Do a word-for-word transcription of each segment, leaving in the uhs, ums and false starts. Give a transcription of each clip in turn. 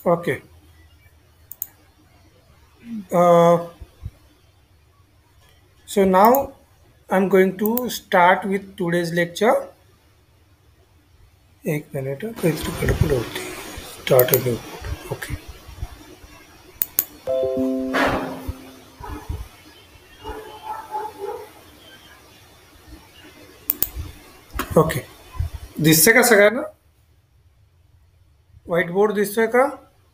Okay. Uh, so now I'm going to start with today's lecture. एक minute काहीतरी गडबड होती. Start a new. Okay. Okay. दिसतंय का सगळ्यांना? व्हाईट बोर्ड दिसतोय का?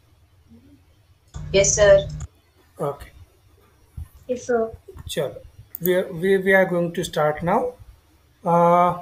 Yes, sir. Okay. Yes, sir. चलो. We are, we, we are going to start now. Uh,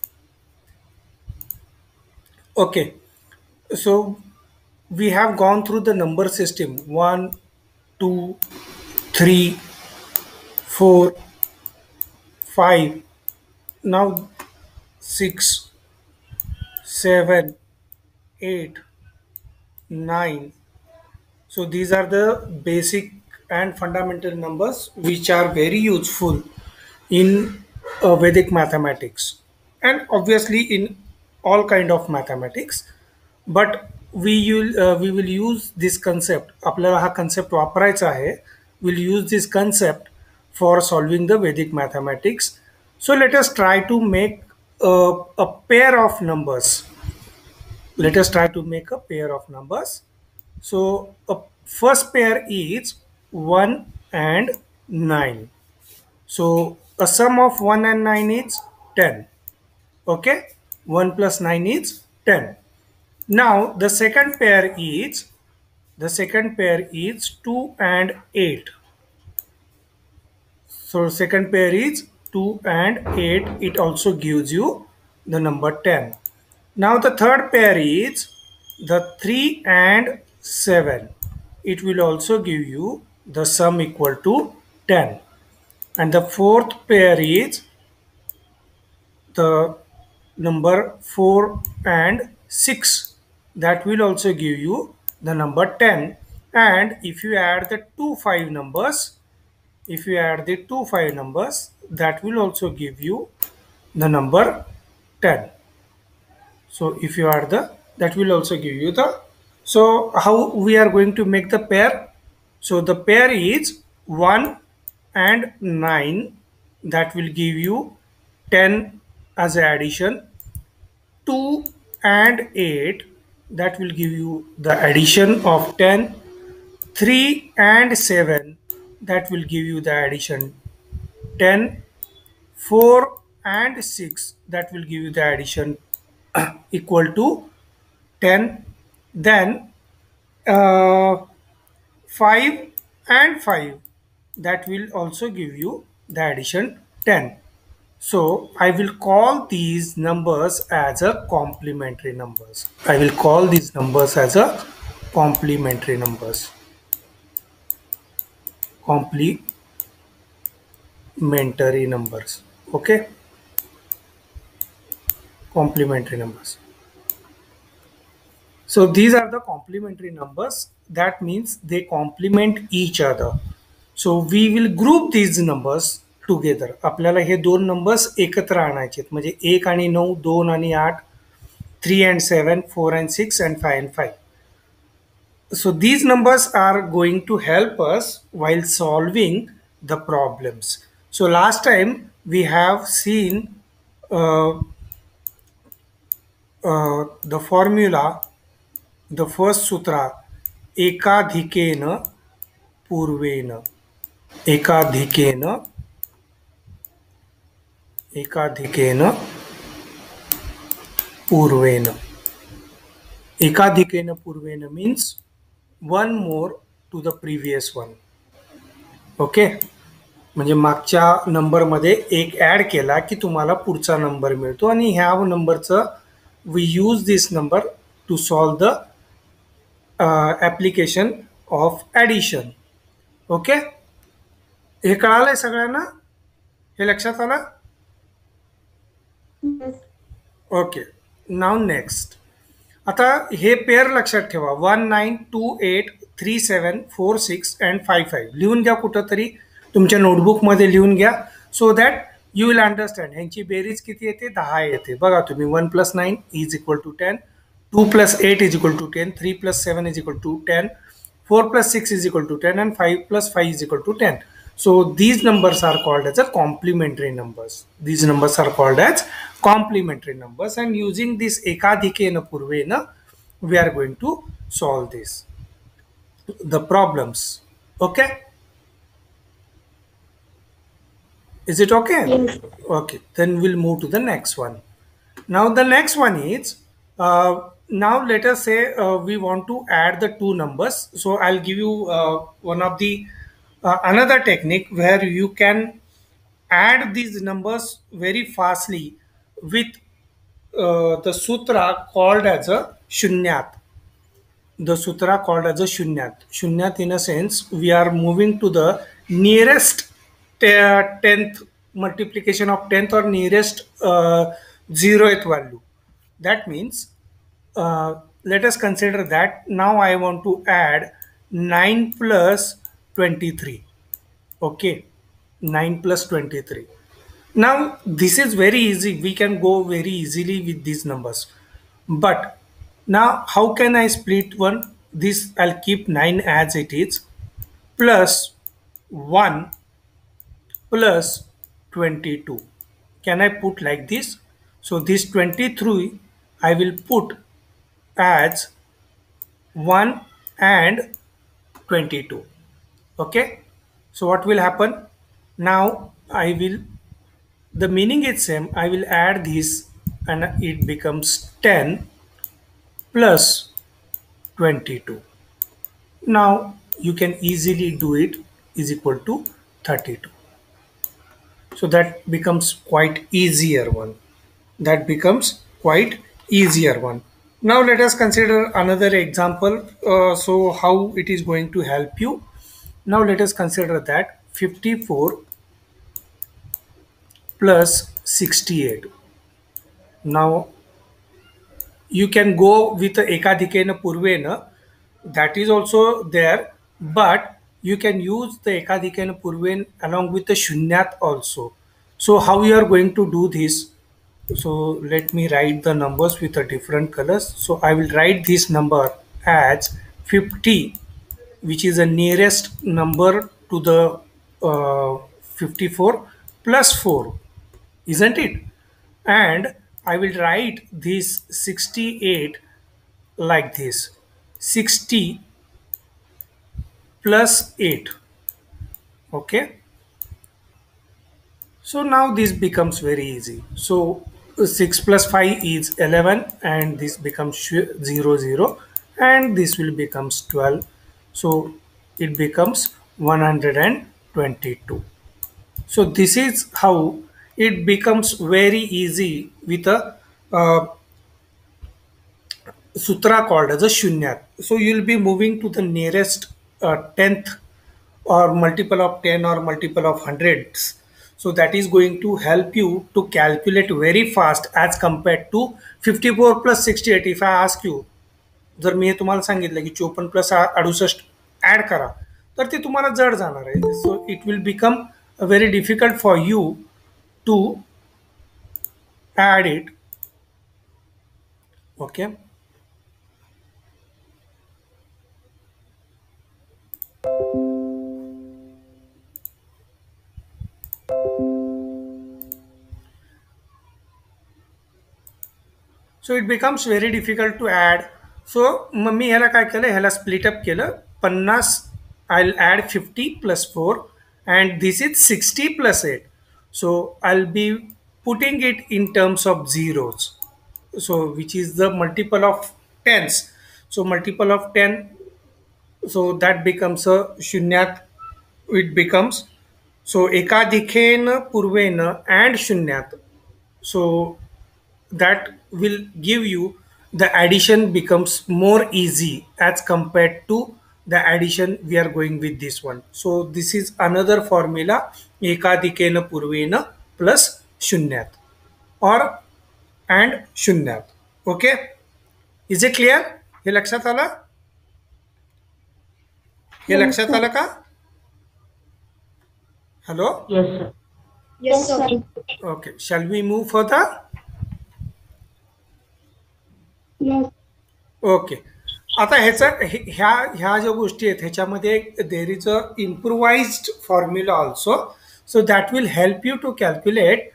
okay. So we have gone through the number system one, two, three, four, five, now six, seven, eight, nine. So these are the basic and fundamental numbers which are very useful in uh, Vedic mathematics and obviously in all kind of mathematics. But we will uh, we will use this concept. आपल्याला हा concept वापरायचा आहे. We'll use this concept for solving the Vedic mathematics. So let us try to make a, a pair of numbers. Let us try to make a pair of numbers. So a first pair is one and nine. So a sum of one and nine is ten. Okay, one plus nine is ten. Now the second pair is the second pair is two and eight. So second pair is two and eight. It also gives you the number ten. Now the third pair is the three and seven. It will also give you the sum equal to ten. And the fourth pair is the number four and six. That will also give you the number ten. And if you add the two five numbers, if you add the two five numbers, that will also give you the number ten. So if you add the, that will also give you the. So how we are going to make the pair? So the pair is one and nine. That will give you ten as an addition. two and eight. That will give you the addition of ten. three and seven. That will give you the addition ten. four and six. That will give you the addition equal to ten. Then uh, five and five, that will also give you the addition ten. So I will call these numbers as a complementary numbers. I will call these numbers as a complementary numbers. Complementary numbers. Okay. Complementary numbers. So these are the complementary numbers. That means they complement each other. So we will group these numbers together. आपल्याला हे दोन numbers एकत्र आणायचे आहेत. म्हणजे एक आणि नऊ, दोन आणि आठ, three and seven, four and six, and five and five. So these numbers are going to help us while solving the problems. So last time we have seen uh, uh, the formula, the first sutra, एकाधिकेन पूर्वेन. एकाधिकेन एकाधिकेन पूर्वेन. एकाधिकेन पूर्वेन means one more to the previous one. Okay, म्हणजे मागच्या नंबरमध्ये एक ॲड केला की तुम्हाला पुढचा नंबर मिळतो आणि ह्या नंबरचं we use this number to solve the application of addition. Okay, हे कळालंय सगळ्यांना? हे लक्षात आलं? ओके. Now next. आता हे पेअर लक्षात ठेवा. One nine two eight three seven four six and five five लिहून घ्या कुठं तरी तुमच्या नोटबुकमध्ये लिहून घ्या. So that you will understand. ह्यांची बेरीज किती येते? दहा येते. बघा तुम्ही, one plus nine is equal to ten, two plus eight is equal to ten, three plus seven is equal to ten, four plus six is equal to ten, and five plus five is equal to ten. So these numbers are called as a complementary numbers. These numbers are called as complementary numbers, and using this ekadhikena purvena, we are going to solve this, the problems. Okay? Is it okay? Yes. Okay, then we'll move to the next one. Now the next one is, uh, now let us say uh, we want to add the two numbers. So I'll give you uh, one of the uh, another technique where you can add these numbers very fastly with uh, the sutra called as a shunyat. The sutra called as a shunyat. Shunyat, in a sense, we are moving to the nearest te- tenth multiplication of tenth or nearest uh, zeroth value. That means, uh, let us consider that now I want to add nine plus twenty-three. Okay, nine plus twenty-three. Now this is very easy. We can go very easily with these numbers. But now how can I split one? This I'll keep nine as it is, plus one plus twenty-two. Can I put like this? So this twenty-three I will put as one and twenty-two. Okay. So what will happen? Now I will, the meaning is same. I will add this and it becomes ten plus twenty-two. Now you can easily do it is equal to thirty-two. So that becomes quite easier one. That becomes quite easier one. Now let us consider another example. Uh, so how it is going to help you. Now let us consider that fifty-four plus sixty-eight. Now you can go with the ekadhikena purvena, that is also there, but you can use the ekadhikena purven along with the shunyat also. So how you are going to do this? So let me write the numbers with the different colors. So I will write this number as fifty, which is the nearest number to the uh, fifty-four, plus four, isn't it? And I will write this sixty-eight like this: sixty plus eight. Okay, so now this becomes very easy. So uh, six plus five is eleven, and this becomes sh- zero zero, and this will becomes twelve. So it becomes one hundred twenty-two. So this is how it becomes very easy with a uh, sutra called as a shunyat. So you'll be moving to the nearest uh, tenth or multiple of ten or multiple of hundreds. So that is going to help you to calculate very fast as compared to fifty-four plus sixty-eight. If I ask you, जर मी हे तुम्हाला सांगितलं की चोपन्न plus अडुसष्ट add करा, तर ते तुम्हाला जड जाणार आहे. So it will become very difficult for you to add it. Okay. So it becomes very difficult to add. So मग मी ह्याला काय केलं, ह्याला स्प्लिटअप केलं. पन्नास I will add fifty plus four, and this is sixty plus eight. So I will be putting it in terms of zeros. So which is the multiple of tens. So multiple of ten, so that becomes a shunyat. It becomes, so ekadikhen purvena and shunyat. So that will give you, the addition becomes more easy as compared to the addition we are going with this one. So this is another formula, ekadikena purvena plus shunyat or and shunyat. Okay, is it clear? हे लक्षात आलं? हे Yes, लक्षात sir. आलं का? Hello. Yes, sir. Yes, sir. Okay, shall we move further? Yes. Okay. आता ह्याचं हे- ह्या ह्या ज्या गोष्टी आहेत ह्याच्यामध्ये there is a improvised formula also. So that will help you to calculate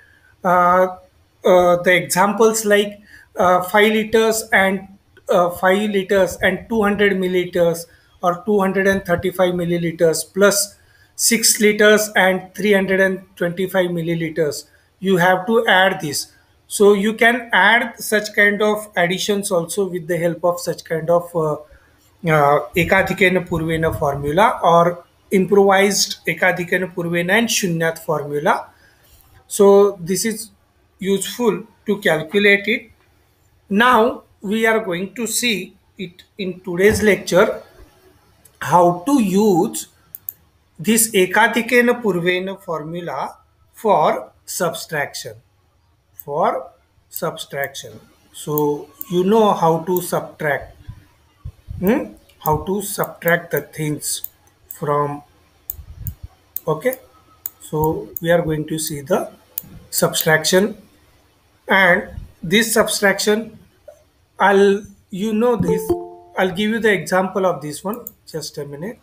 the examples like five litres and five litres and two hundred millilitres or two hundred thirty-five milliliters plus six liters and three hundred twenty-five milliliters. You have to add this. So you can add such kind of additions also with the help of such kind of uh, uh, ekadikena purvena formula or improvised ekadikena purvena and shunyat formula. So this is useful to calculate it. Now we are going to see it in today's lecture how to use this ekadikena purvena formula for subtraction. For subtraction. So you know how to subtract. Hmm? How to subtract the things from. Okay. So we are going to see the subtraction, and this subtraction, I'll you know this. I'll give you the example of this one. Just a minute.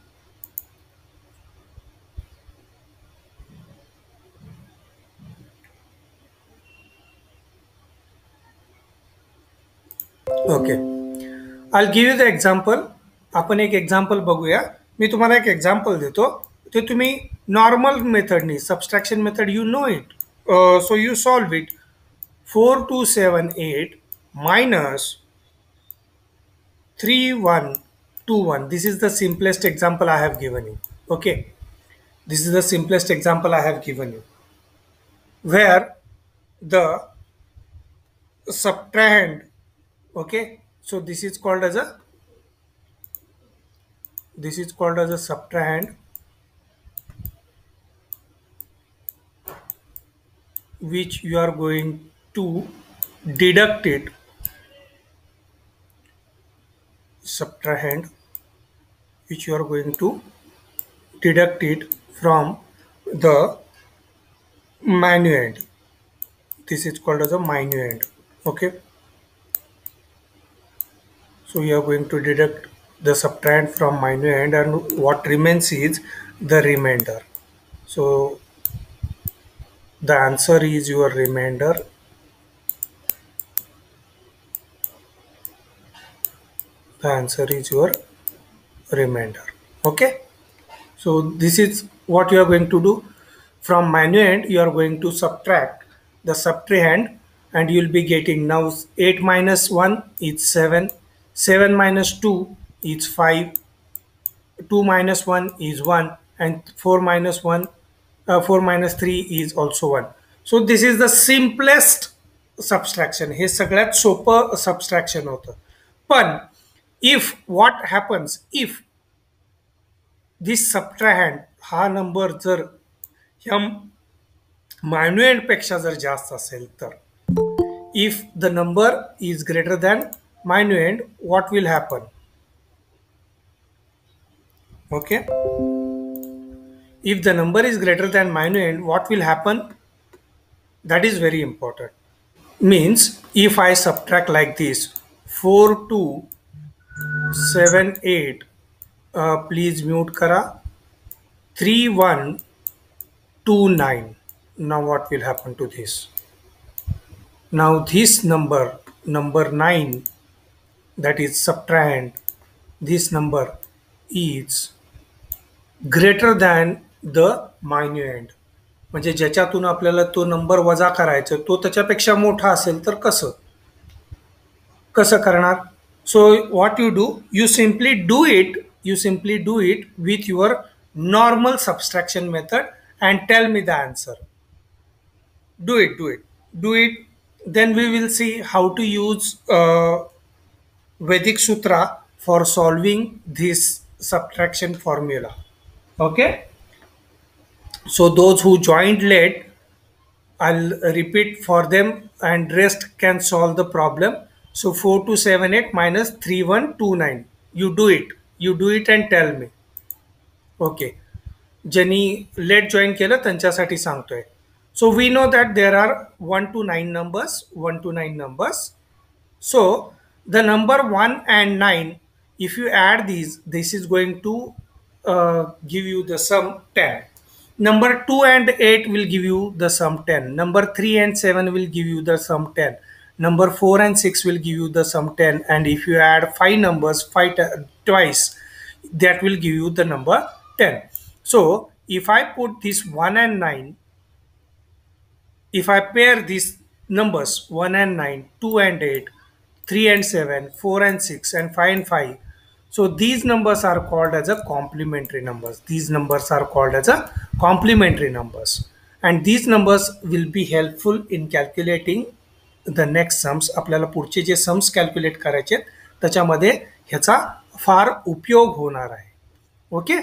Okay. I give you the example. आपण एक example बघूया. मी तुम्हाला एक example देतो. ते तुम्ही normal मेथडनी subtraction method you know it. So you solve it. Four two seven eight minus three one two one. This is the simplest example I have given you. Okay. This is the simplest example I have given you. Where the subtrahend. Okay. So this is called as a this is called as a subtrahend, which you are going to deduct it. Subtrahend which you are going to deduct it from the minuend. This is called as a minuend. Okay. So you are going to deduct the subtrahend from minuend, and what remains is the remainder. So the answer is your remainder. The answer is your remainder. Okay. So this is what you are going to do. From minuend you are going to subtract the subtrahend, and you will be getting now eight minus one is seven, seven minus two is five, two minus one is one, and four minus one, uh, four minus three is also one. So this is the simplest subtraction. हे सगळ्यात सोपं subtraction होतं. पण if what happens if this subtrahend हा number जर ह्या minuend पेक्षा जर जास्त असेल तर, if the number is greater than minuend, what will happen? Okay. If the number is greater than minuend, what will happen? That is very important. Means if I subtract like this, four two seven eight, uh, please mute kara, three one two nine. Now what will happen to this? Now this number, number nine, that is subtrahend, this number is greater than the minuend. म्हणजे ज्याच्यातून आपल्याला तो number वजा करायचा तो त्याच्यापेक्षा मोठा असेल तर कसं कसं करणार? So what you do, you simply do it you simply do it with your normal subtraction method and tell me the answer. Do it do it do it then we will see how to use uh, Vedic Sutra for solving this subtraction formula. Okay. So those who joined late, I'll repeat for them, and rest can solve the problem. So four two seven eight minus three one two nine. You do it. You do it and tell me. Okay. ज्यांनी late join केलं त्यांच्यासाठी सांगतोय. So we know that there are one to nine numbers, one to nine numbers. So The number one and nine, if you add these, this is going to uh, give you the sum ten. Number two and eight will give you the sum ten. Number three and seven will give you the sum ten. Number four and six will give you the sum ten. And if you add five numbers five twice, that will give you the number ten. So if I put this one and nine, if I pair these numbers one and nine, two and eight, three and seven, four and six, and five and five, so these numbers are called as a complementary numbers. These numbers are called as a complementary numbers. And these numbers will be helpful in calculating the next sums. आपल्याला पुढचे जे sums calculate करायचे त्याच्यामध्ये ह्याचा फार उपयोग होणार आहे. Okay,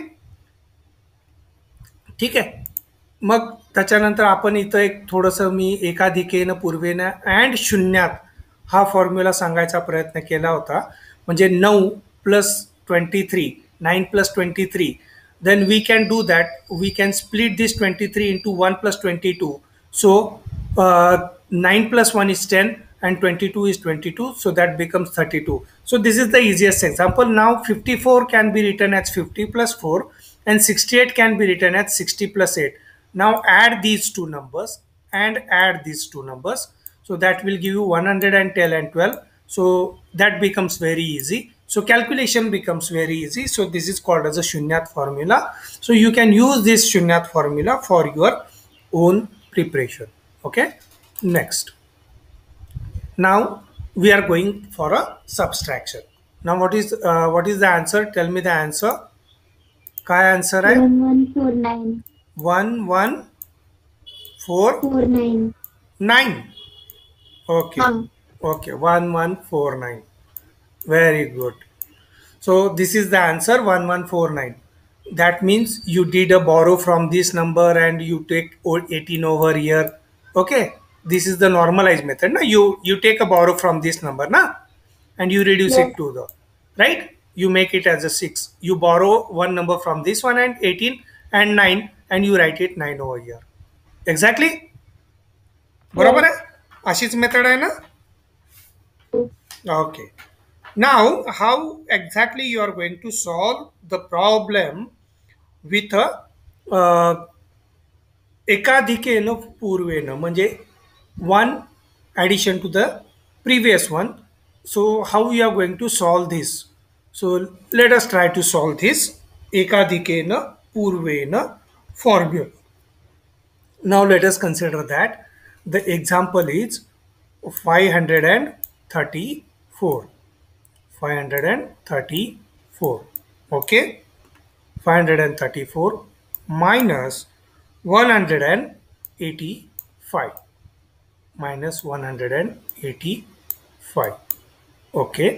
ठीक आहे. मग त्याच्यानंतर आपण इथं एक थोडंसं मी एकाधिकेनं पूर्वेनं अँड शून्यात हा फॉर्म्युला सांगायचा प्रयत्न केला होता. म्हणजे नऊ plus twenty three, nine plus twenty three, then we can do that. We can split this twenty-three into one plus twenty-two. So uh, nine plus one is ten and twenty-two is twenty-two. So that becomes thirty-two. So this is the easiest example. Now fifty-four can be written as fifty plus four and sixty-eight can be written as sixty plus eight. Now add these two numbers and add these two numbers. So that will give you one hundred ten and twelve. So that becomes very easy. So calculation becomes very easy. So this is called as a Shunyat formula. So you can use this Shunyat formula for your own preparation. Okay. Next. Now we are going for a subtraction. Now what is uh, what is the answer? Tell me the answer. काय answer है? one one four nine. One one four Four nine. nine. Okay. हाँ. Okay. One one four nine. Very good. So this is the answer one one four nine. That means you did a borrow from this number and you take eighteen over here. Okay. This is the normalized method. Na? You, you take a borrow from this number na? And you reduce Yes. it to the, right? You make it as a six. You borrow one number from this one and eighteen and nine and you write it nine over here. Exactly? बरोबर आहे? अशीच method आहे ना? Okay. Now, how exactly you are going to solve the problem with a uh, एकाधिकेन पूर्वेन, म्हणजे one addition to the previous one. So how you are going to solve this? So let us try to solve this ekadikena purvena formula. Now let us consider that the example is five hundred thirty-four. five hundred thirty-four. Okay. five hundred thirty-four minus one hundred eighty-five. Minus one hundred eighty-five. Okay.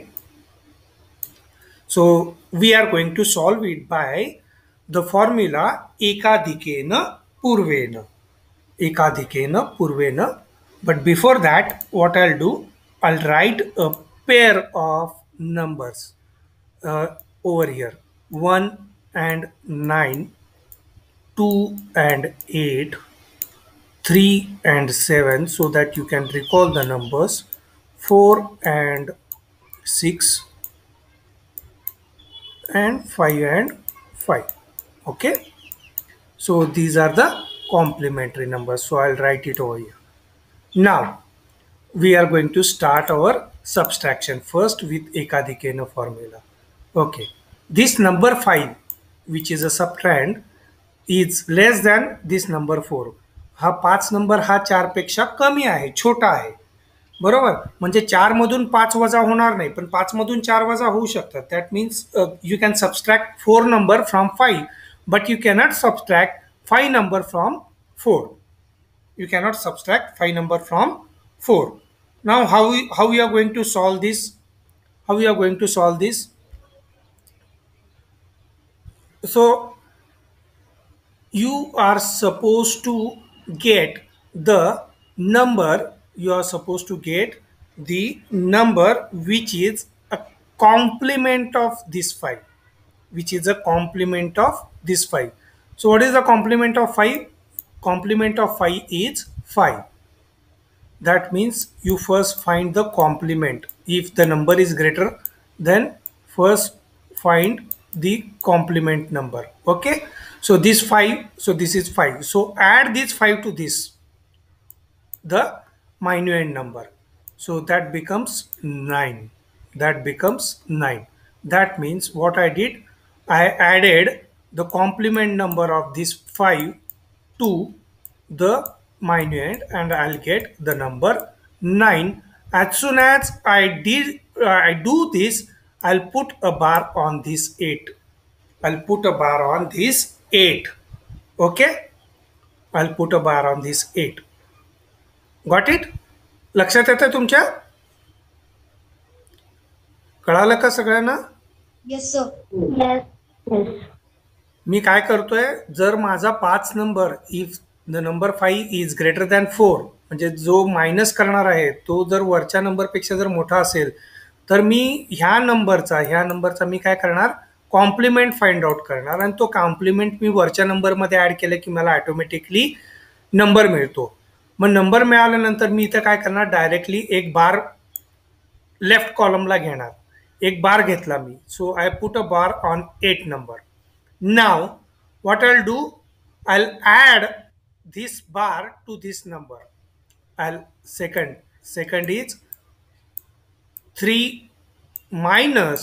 So we are going to solve it by the formula ekadikena purvena. Ekadikena purvena. But before that, what I'll do, I'll write a pair of numbers uh, over here. one and nine, two and eight, three and seven, so that you can recall the numbers, four and six, and five and five. Okay. So these are the complementary numbers. So I'll write it over here. Now we are going to start our subtraction first with ekadikena formula. Okay. This number five, which is a subtrahend, is less than this number four. हा पाच number हा चार पेक्षा कमी आहे, छोटा आहे. बरोबर. म्हणजे चार मधून पाच वजा होणार नाही, पण पाच मधून चार वजा होऊ शकतात. That means you can subtract four number from five, but you cannot subtract five number from four. You cannot subtract five number from four. Now how we, how we are going to solve this? How we are going to solve this? So you are supposed to get the number, you are supposed to get the number which is a complement of this five, which is a complement of this five. So what is the complement of five? Complement of five is five. That means you first find the complement. If the number is greater, then first find the complement number. Okay, so this five, so this is five, so add this five to this, the minuend number, so that becomes nine. That becomes nine. That means what I did, I added the complement number of this five to the minuend and I'll get the number nine. As soon as I did uh, I do this, I'll put a bar on this eight. I'll put a bar on this eight. Okay, I'll put a bar on this eight. Got it? लक्षात येतं तुमच्या? कळालं का सगळ्यांना? Yes, sir. Yes. Yes. मी काय करतोय, जर माझा पाच number if the number five is greater than four, म्हणजे जो मायनस करणार आहे तो जर वरच्या नंबरपेक्षा जर मोठा असेल तर मी ह्या नंबरचा ह्या नंबरचा मी काय करणार, कॉम्प्लिमेंट फाइंड आउट करणार आणि तो कॉम्प्लिमेंट मी वरच्या नंबरमध्ये ऍड केलं की मला ऑटोमॅटिकली नंबर मिळतो. मग नंबर मिळाल्यानंतर मी इथं काय करणार, डायरेक्टली एक बार लेफ्ट कॉलमला घेणार, एक बार घेतला मी, so I put a bar on eight number. Now what I'll do, I'll add this bar to this number. I'll second second is three minus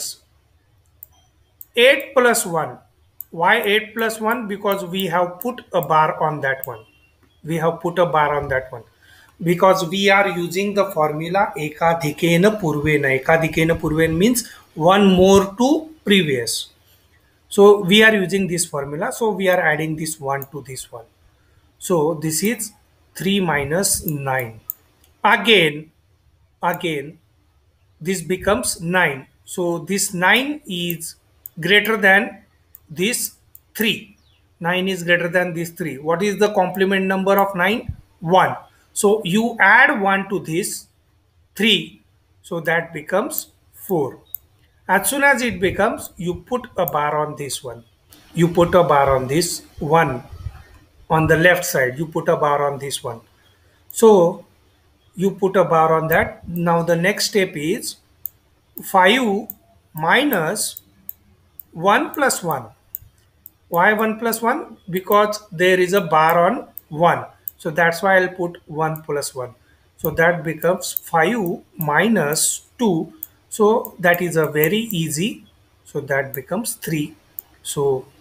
eight plus one. Why eight plus one? Because we have put a bar on that one. We have put a bar on that one because we are using the formula ekadhikena purvena. Ekadhikena purvena means one more to previous. So we are using this formula, so we are adding this one to this one. So this is three minus nine. Again, again, this becomes nine. So this nine is greater than this three. nine is greater than this three. What is the complement number of nine? one. So you add one to this three, so that becomes four. As soon as it becomes, you put a bar on this one. You put a bar on this one on the left side. You put a bar on this one. So you put a bar on that. Now the next step is five minus one plus one. Why one plus one? Because there is a bar on one. So that's why I'll put one plus one. So that becomes five minus two. So that is a very easy. So that becomes three. So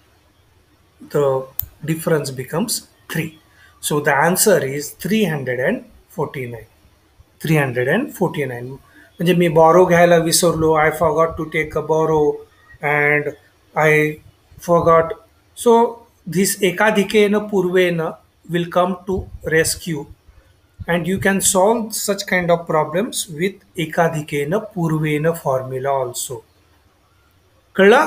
the difference becomes three. So the answer is three hundred forty-nine. three hundred forty-nine. म्हणजे मी borrow घ्यायला विसरलो. I forgot to take a borrow and I forgot. So this ekadhikena purvena will come to rescue. And you can solve such kind of problems with ekadhikena purvena formula also. कळलं?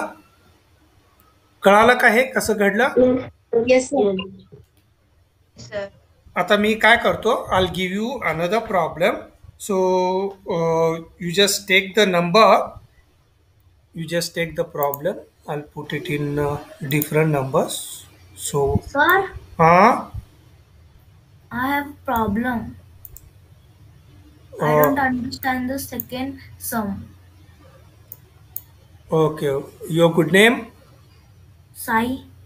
कळालं का हे कसं घडलं? Yes, sir. Yes. Sir. आता मी काय करतो, I'll give you another problem. So uh, you just take the number, you just take the problem. I'll put it in uh, different numbers. So Sir, uh, I have a problem. I uh, don't understand the second sum. okay, your good name? Sai.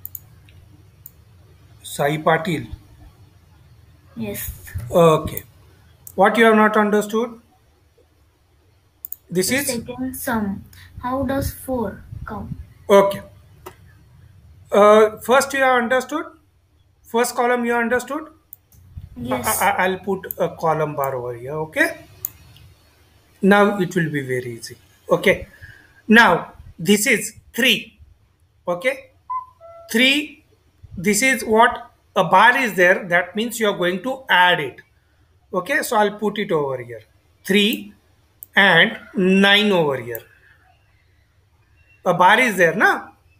Sai Patil. Yes. Okay. What you have not understood? This The is second sum. How does four come? okay. Uh, first you have understood. First column you understood. Yes. I, I, I'll put a column bar over here. Okay. Now it will be very easy. Okay. Now this is three. Okay. Three. This is what a bar is there. That means you are going to add it. Okay. So I'll put it over here. three and nine over here. A bar is there ना,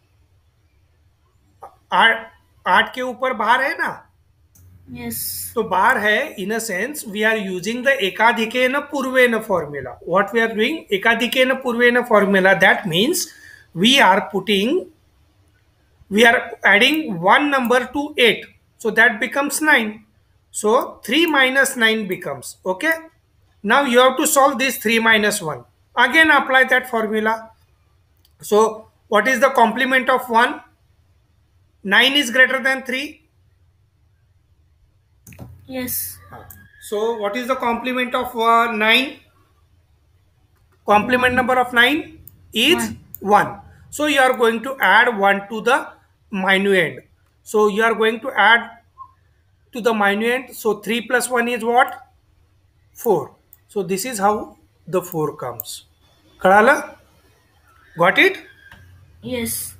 आठ आठ के ऊपर बार है ना, Yes. तो bar है. In a sense we are using the ekadhikena purvena formula. What we are doing, ekadhikena purvena formula, that means we are putting, we are adding one number to eight, so that becomes nine. So three minus nine becomes, okay. Now you have to solve this three minus one. Again apply that formula. So what is the complement of one? nine is greater than three. Yes. So what is the complement of uh, nine? Complement One. number of nine is One. one. So you are going to add one to the minuend. So you are going to add to the minuend. So three plus one is what? four. So this is how the four comes. Kadala? Got it? Yes.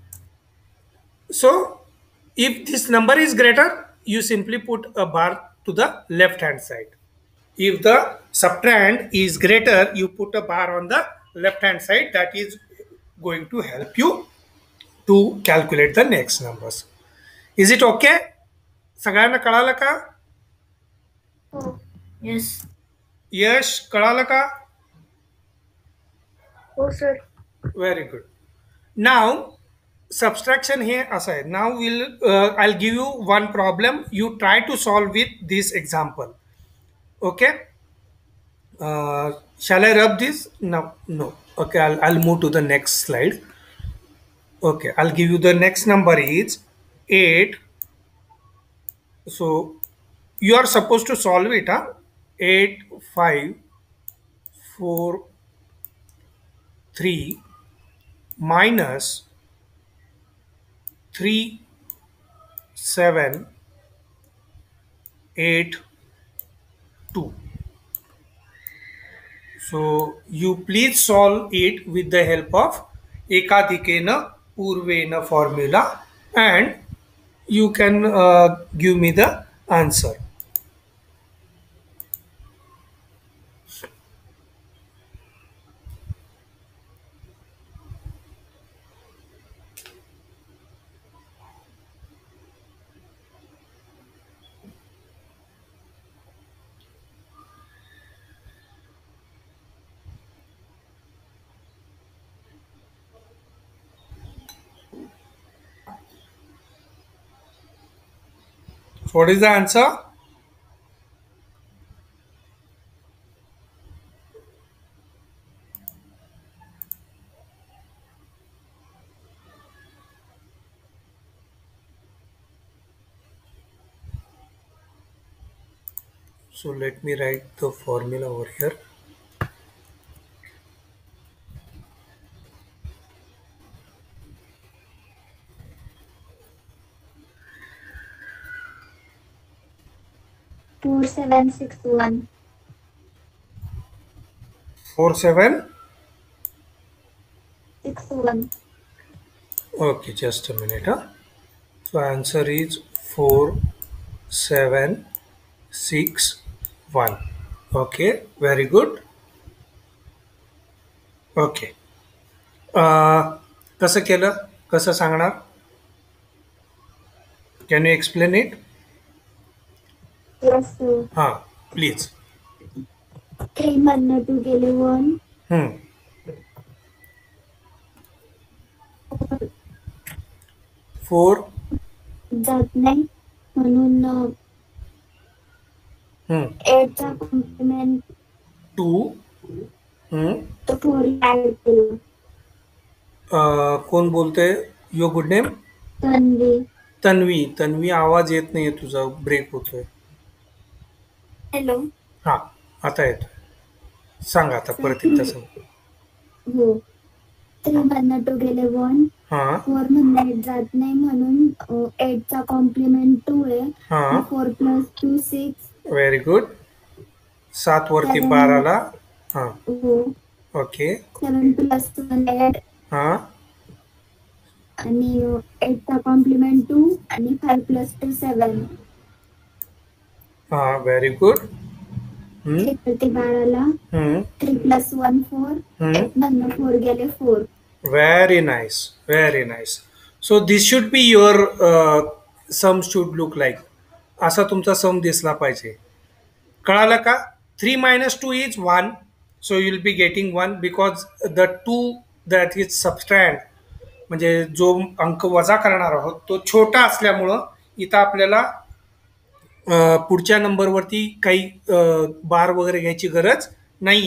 So if this number is greater, you simply put a bar to the left hand side. If the subtrahend is greater, you put a bar on the left hand side. That is going to help you to calculate the next numbers. Is it okay? सगळ्यांना कळालं का? हो. Yes. यश कळालं का? हो sir. Very good. Now subtraction here aside. Now we'll uh, I'll give you one problem. You try to solve with this example. Okay. Uh, shall I rub this? No, no. Okay, I'll, I'll move to the next slide. Okay, I'll give you the next number is eight. So you are supposed to solve it, huh? eight, five, four, three minus three, seven, eight, two. So you please solve it with the help of Ekadikena Purvena formula, and you can uh, give me the answer. So what is the answer? So let me write the formula over here. Four seven six one. four, seven. Six one. Okay, just a minute. Huh? So answer is four, seven, six, one. Okay, very good. Okay. Uh, कसं केलं? कसं सांगणार? Can you explain it? Yes sir. हां, please. Three मधनं two गेले one. Hmm. four. जात नाही म्हणून Hmm. eight चा कॉम्प्लिमेंट two. Hmm. तो four ऍड केलं. Uh, कोण बोलतंय? Your good name? Tanvi. Tanvi. Tanvi, आवाज येत नाहीये तुझा, ब्रेक होतोय. हॅलो. हा, आता येतोय. सांग आता परत एकदा सांग. हो. थ्री मधनं टू गेले वन. हा. फोर मधनं एट जात नाही म्हणून एट चा कॉम्प्लिमेंट टू आहे. हा. Four plus two six. Very good. सात वरती Seven. बाराला. हा. हो. Okay. Seven plus one eight. हा. आणि एट चा कॉम्प्लिमेंट टू आणि फाईव्ह प्लस टू सेवन. हा, व्हेरी गुड. हम्म. थ्री वरती बाराला. Hmm. Three plus one four. Hmm. Eight मधनं फोर गेले four. Very nice, very nice. So this should be your uh, sum should look like. असा तुमचा सम दिसला पाहिजे. कळालं का? three minus two is one. So you will be getting one because the two that is subtrahend, म्हणजे जो अंक वजा करणार आहोत तो छोटा असल्यामुळं इथं आपल्याला अ, पुढच्या नंबरवरती काही बार वगैरे घ्यायची गरज नाहीये.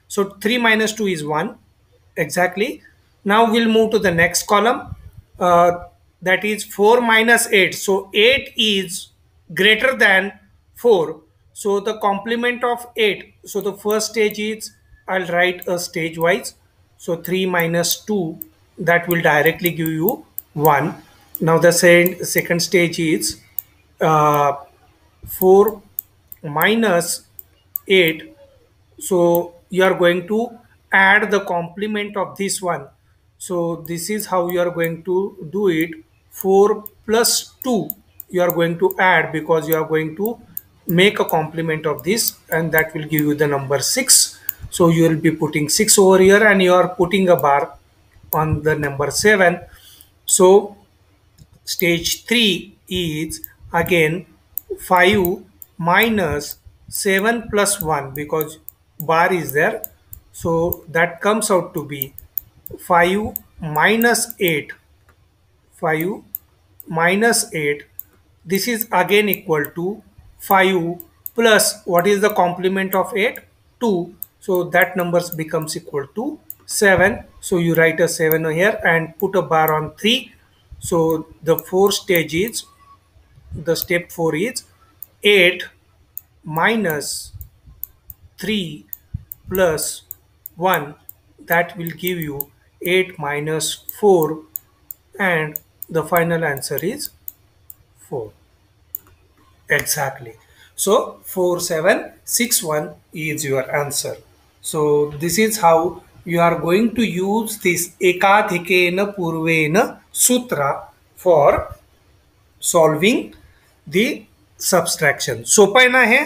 So three minus two is one. Exactly. Now we'll move to the next column. Uh, that is four minus eight. So eight is greater than four. So the complement of eight. So the first stage is, I'll write a stage wise. So three minus two, that will directly give you one. Now the second, second stage is uh, four minus eight, so you are going to add the complement of this one. So this is how you are going to do it. four plus two you are going to add, because you are going to make a complement of this, and that will give you the number six. So you will be putting six over here, and you are putting a bar on the number seven. So stage three is again five minus seven plus one, because bar is there. So that comes out to be five minus eight. five minus eight. This is again equal to five plus what is the complement of eight? two. So that numbers becomes equal to seven. So you write a seven here and put a bar on three. So the four stages, the step four is eight minus three plus one, that will give you eight minus four, and the final answer is four. Exactly. So four seven six one is your answer. So this is how you are going to use this ekadhikena purvena sutra for solving the subtraction. सोपं आहे ना हे?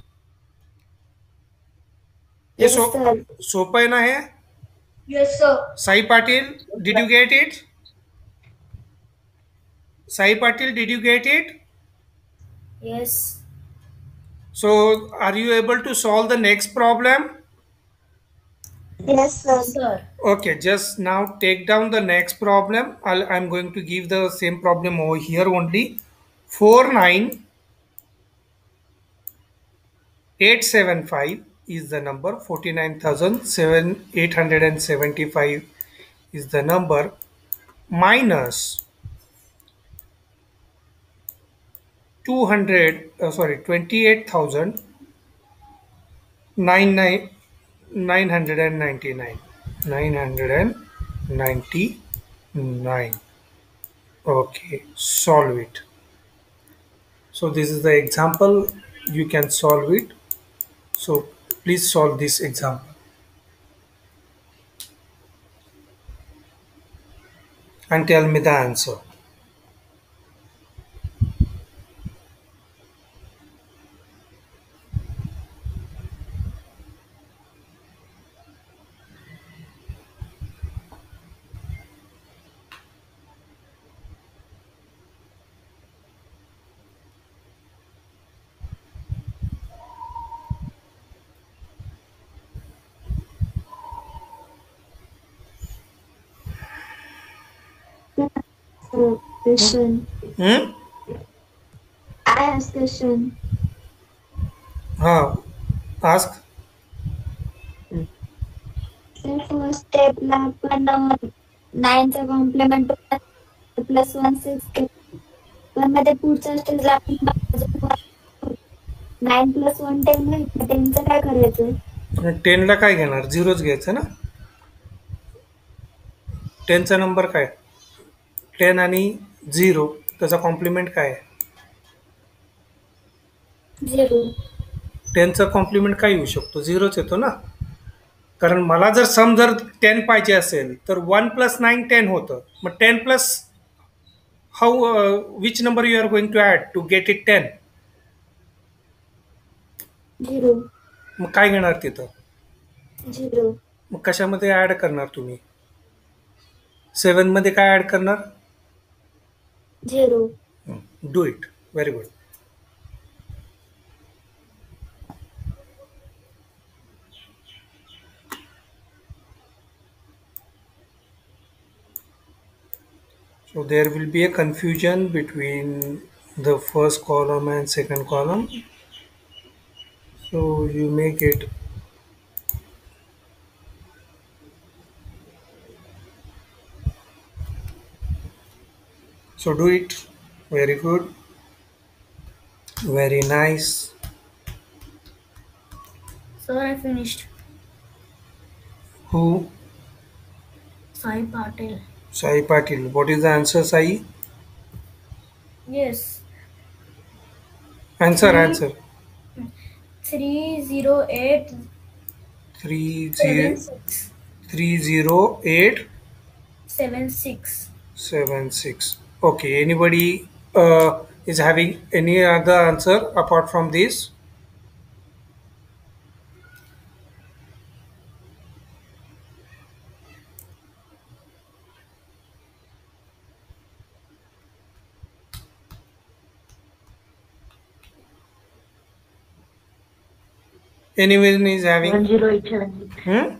हे Yes, सो sir. सोपं आहे ना हे? Yes, sir. Sai Patil, did you get it? Sai Patil, did you get it? Yes. So are you able to solve the next problem? Yes, sir. Sir. Okay, just now take down the next problem. I'll, I'm going to give the same problem over here only. four nine eight seven five is the number. forty-nine thousand eight hundred seventy-five is the number, minus two hundred, uh, sorry, twenty-eight thousand nine hundred ninety-nine. nine hundred ninety-nine. Okay, solve it. So this is the example. You can solve it. So please solve this example and tell me the answer. So, question. Hmm? I ask question. Huh. Ask. तर first स्टेपला आपण नाईनचा complement plus one six केलं, पण मध्ये पुढच्या स्टेजला आपण नाईन प्लस वन टेन नाही, टेनचं काय करायचं? टेनला काय घेणार? झिरोच घ्यायचं ना. टेनचा नंबर काय? टेन आणि झिरो, त्याचा कॉम्प्लिमेंट काय आहे? झिरो. टेनचा कॉम्प्लिमेंट काय येऊ शकतो? झिरोच येतो ना. कारण मला जर सम जर टेन पाहिजे असेल तर वन प्लस नाईन टेन होतं. मग ten plus how which number you are going to add to get it ten? Zero. मग काय घेणार तिथं? झिरो. मग कशामध्ये ॲड करणार तुम्ही? सेवन मध्ये काय ॲड करणार? Zero. Do it. Very good. So there will be a confusion between the first column and second column. So you make it So do it. Very good. Very nice. Sir, I finished. Who? Sai Patel. Sai Patil. What is the answer, Sai? Yes. Answer, Three answer. three zero eight Three seven zero six three zero eight seven six. seven six. Okay. Anybody uh, is having any other answer apart from this? Anyone is having? One zero eight seven six. Hmm?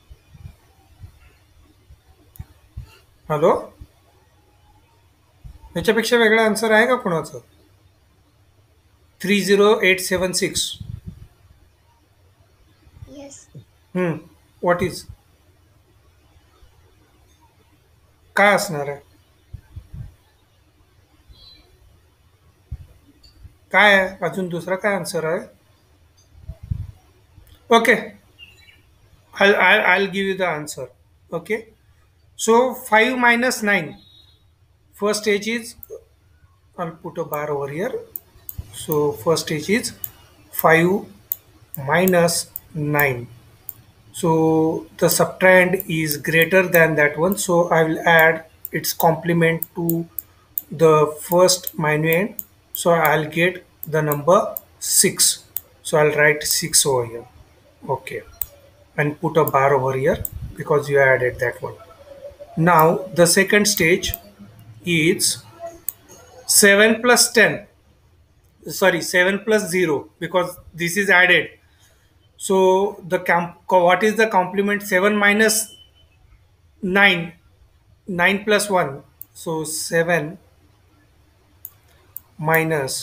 Hello, ह्याच्यापेक्षा वेगळा answer आहे का कोणाचं? Three zero eight seven six. Yes. Hmm, what is? काय असणार आहे? काय आहे अजून दुसरा काय आन्सर आहे? Okay, I'll, I'll, I'll give you the answer. Okay, so five minus nine. First stage is, I'll put a bar over here. So first stage is five minus nine. So the subtrahend is greater than that one. So I will add its complement to the first minuend. So I'll get the number six. So I'll write six over here. Okay. And put a bar over here because you added that one. Now the second stage is seven plus ten. Sorry, seven plus zero because this is added. So the comp what is the complement? seven minus nine. nine plus one. So seven minus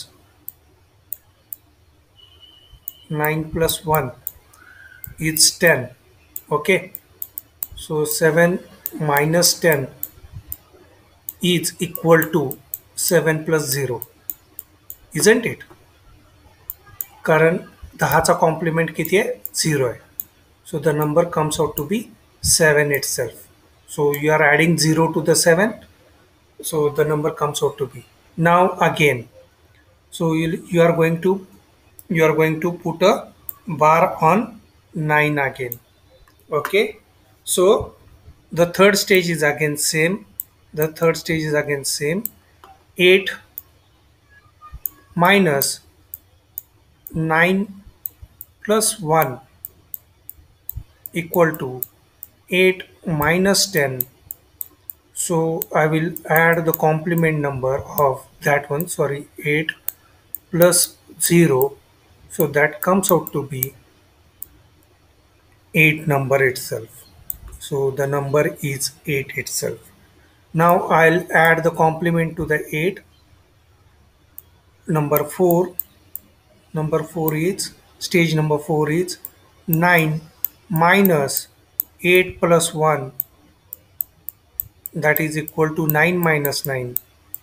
nine plus one is ten. Okay. So seven minus ten is equal to seven plus zero. Isn't it? कारण दहाचा compliment किती आहे? Zero आहे. So the number comes out to be seven itself. So you are adding zero to the seven. So the number comes out to be. Now again, so you, you are going to you are going to put a bar on nine again. Okay. So the third stage is again same. The third stage is again same. eight minus nine plus one equal to eight minus ten. So I will add the complement number of that one. Sorry, eight plus zero. So that comes out to be eight number itself. So the number is eight itself. Now I'll add the complement to the eight. Number four. Number four is, stage number four is nine minus eight plus one, that is equal to nine minus nine.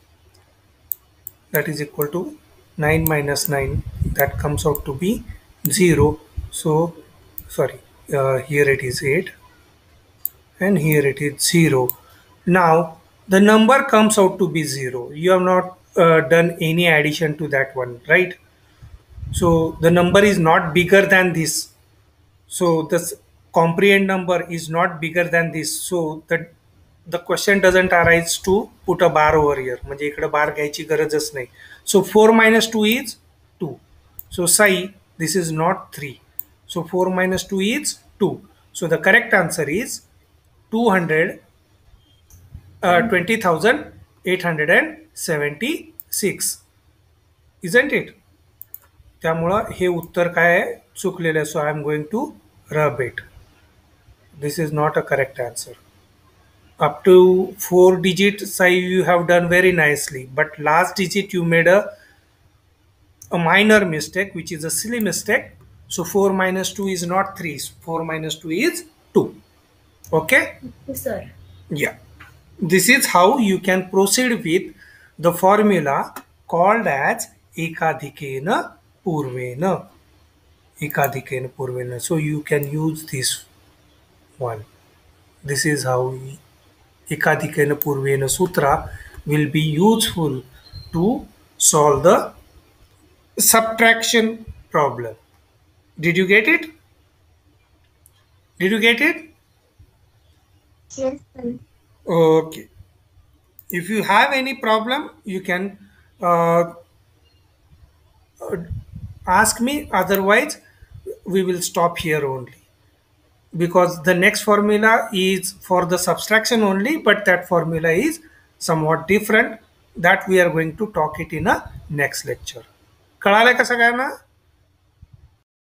That is equal to nine minus nine. That comes out to be zero. So sorry, uh, here it is eight and here it is zero. Now the number comes out to be zero. You have not uh, done any addition to that one, right? So the number is not bigger than this. So this comprehend number is not bigger than this. So that the question doesn't arise to put a bar over here. म्हणजे इकडे बार घ्यायची गरजच नाही. So four minus two is two. So Sai, this is not three. So four minus two is two. So the correct answer is two hundred uh, twenty thousand eight hundred seventy-six. Isn't it? त्यामुळं हे उत्तर काय आहे? चुकलेलं आहे. So I am going to rub it. This is not a correct answer. Up to four digit size you have done very nicely, but last digit you made a a minor mistake, which is a silly mistake. So four minus two is not three. four minus two is two. Okay? Yes, sir. Yeah. This is how you can proceed with the formula called as ekadikena purvena. Ekadikena purvena. So you can use this one. This is how ekadikena purvena sutra will be useful to solve the subtraction problem. Did you get it? Did you get it? Yes, sir. Okay. If you have any problem, you can uh, ask me. Otherwise, we will stop here only, because the next formula is for the subtraction only, but that formula is somewhat different. That we are going to talk it in a next lecture. कळालं का सगळ्यांना?